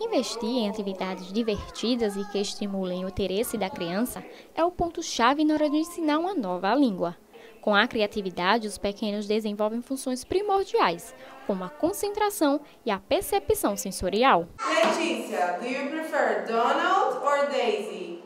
Investir em atividades divertidas e que estimulem o interesse da criança é o ponto-chave na hora de ensinar uma nova língua. Com a criatividade, os pequenos desenvolvem funções primordiais, como a concentração e a percepção sensorial. Letícia, do you prefer Donald or Daisy?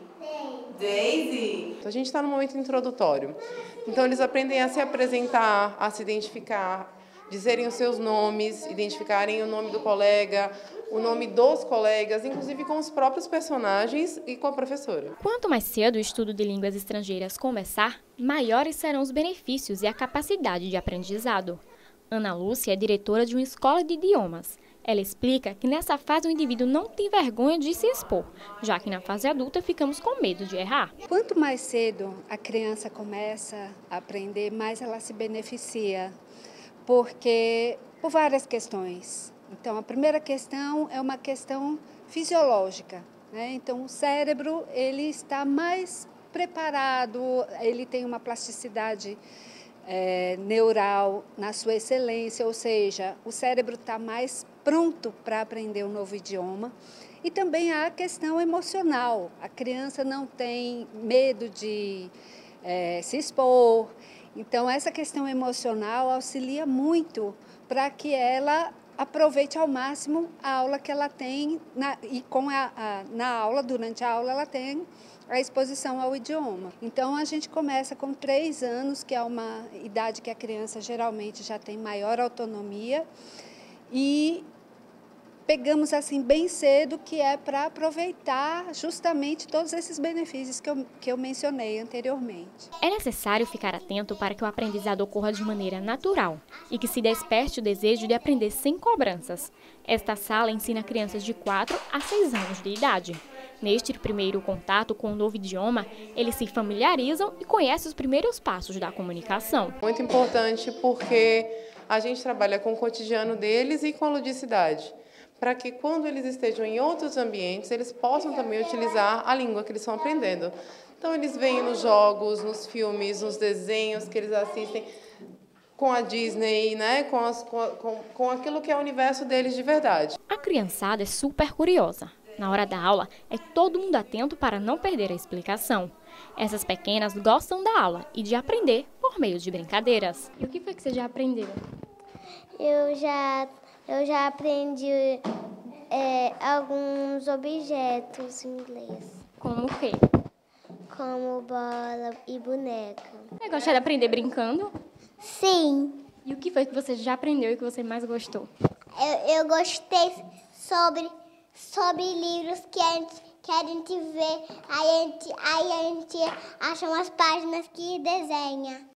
Daisy. A gente está no momento introdutório, então eles aprendem a se apresentar, a se identificar, dizerem os seus nomes, identificarem o nome do colega, o nome dos colegas, inclusive com os próprios personagens e com a professora. Quanto mais cedo o estudo de línguas estrangeiras começar, maiores serão os benefícios e a capacidade de aprendizado. Ana Lúcia é diretora de uma escola de idiomas. Ela explica que nessa fase o indivíduo não tem vergonha de se expor, já que na fase adulta ficamos com medo de errar. Quanto mais cedo a criança começa a aprender, mais ela se beneficia, porque por várias questões. Então, a primeira questão é uma questão fisiológica, né? Então, o cérebro ele está mais preparado, ele tem uma plasticidade neural na sua excelência, ou seja, o cérebro está mais pronto para aprender um novo idioma. E também há a questão emocional. A criança não tem medo de se expor. Então, essa questão emocional auxilia muito para que ela aproveite ao máximo a aula que ela tem na aula, durante a aula, ela tem a exposição ao idioma. Então, a gente começa com 3 anos, que é uma idade que a criança geralmente já tem maior autonomia, e pegamos assim bem cedo, que é para aproveitar justamente todos esses benefícios que eu mencionei anteriormente. É necessário ficar atento para que o aprendizado ocorra de maneira natural e que se desperte o desejo de aprender sem cobranças. Esta sala ensina crianças de 4 a 6 anos de idade. Neste primeiro contato com o novo idioma, eles se familiarizam e conhecem os primeiros passos da comunicação. Muito importante porque a gente trabalha com o cotidiano deles e com a ludicidade, para que quando eles estejam em outros ambientes, eles possam também utilizar a língua que eles estão aprendendo. Então, eles veem nos jogos, nos filmes, nos desenhos que eles assistem com a Disney, né? com aquilo que é o universo deles de verdade. A criançada é super curiosa. Na hora da aula, é todo mundo atento para não perder a explicação. Essas pequenas gostam da aula e de aprender por meio de brincadeiras. E o que foi que você já aprendeu? Eu já aprendi alguns objetos em inglês. Como o quê? Como bola e boneca. Você gosta de aprender brincando? Sim. E o que foi que você já aprendeu e que você mais gostou? Eu gostei sobre livros que a gente vê, aí a gente acha umas páginas que desenha.